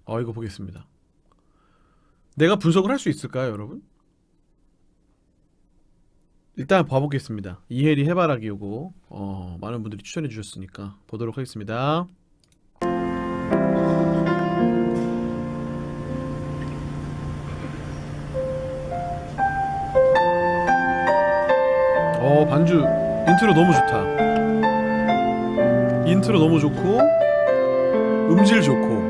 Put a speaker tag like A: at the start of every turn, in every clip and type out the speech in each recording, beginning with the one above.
A: 이거 보겠습니다. 내가 분석을 할 수 있을까요, 여러분? 일단 봐보겠습니다. 이혜리 해바라기 요거 많은 분들이 추천해 주셨으니까 보도록 하겠습니다. 반주 인트로 너무 좋다. 인트로 너무 좋고 음질 좋고.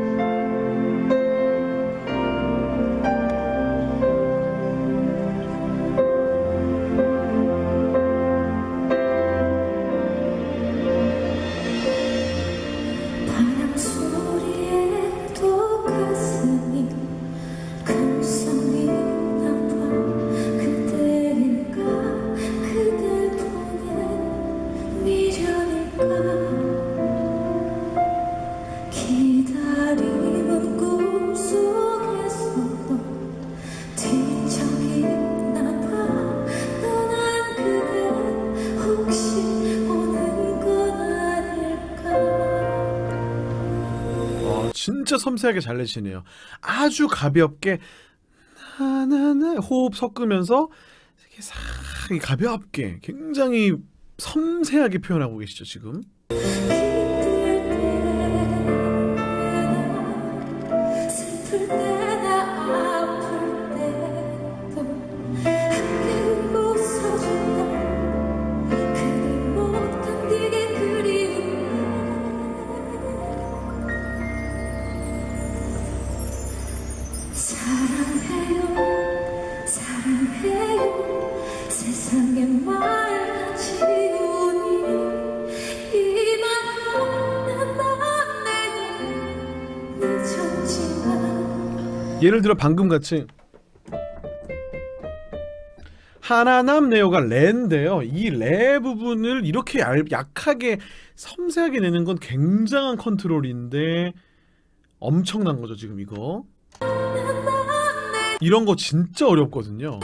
A: 진짜 섬세하게 잘 내시네요. 아주 가볍게 나나나 호흡 섞으면서 이렇게 싹 가볍게 굉장히 섬세하게 표현하고 계시죠 지금. 예를 들어 방금같이 하나 남네요가 레인데요. 이 레 부분을 이렇게 약하게 섬세하게 내는 건 굉장한 컨트롤인데 엄청난 거죠 지금 이거. 이런 거 진짜 어렵거든요.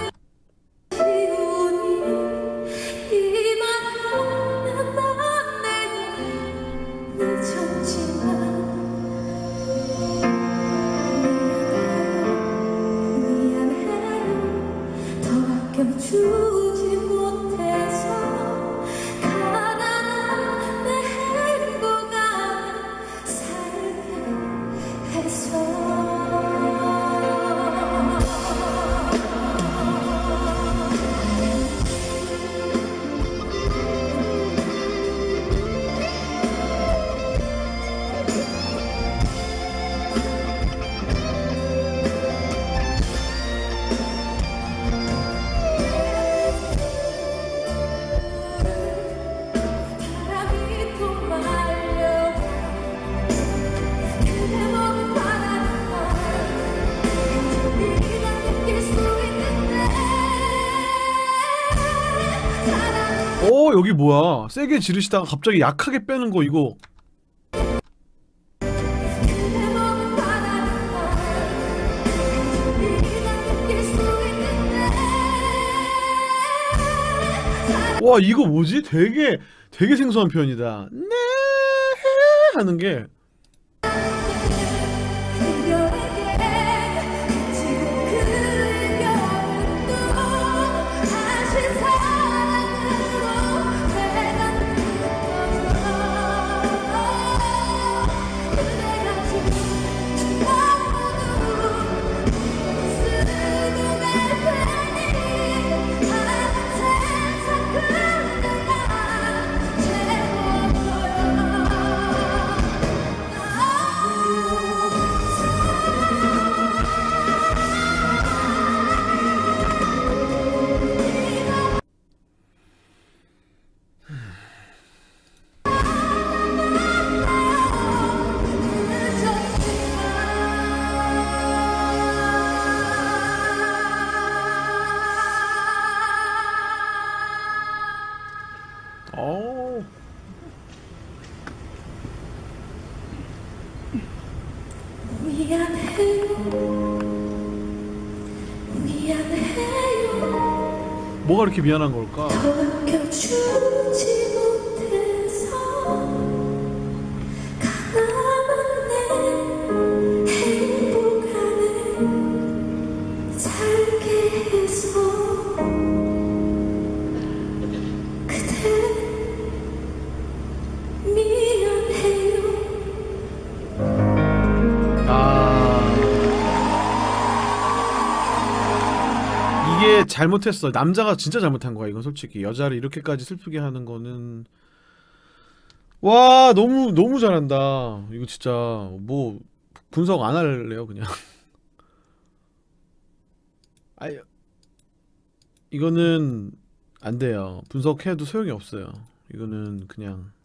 B: 주지 못해서 가난한 내 행복 안에 살게 해서
A: 여기 뭐야? 세게 지르시다가 갑자기 약하게 빼는 거 이거. 와 이거 뭐지? 되게 생소한 표현이다. 네 하는 게. 뭐가 이렇게 미안한 걸까? 잘못했어. 남자가 진짜 잘못한 거야. 이건 솔직히 여자를 이렇게까지 슬프게 하는 거는 와 너무 너무 잘한다. 이거 진짜 뭐 분석 안 할래요 그냥. 아 이거는 안 돼요. 분석해도 소용이 없어요. 이거는 그냥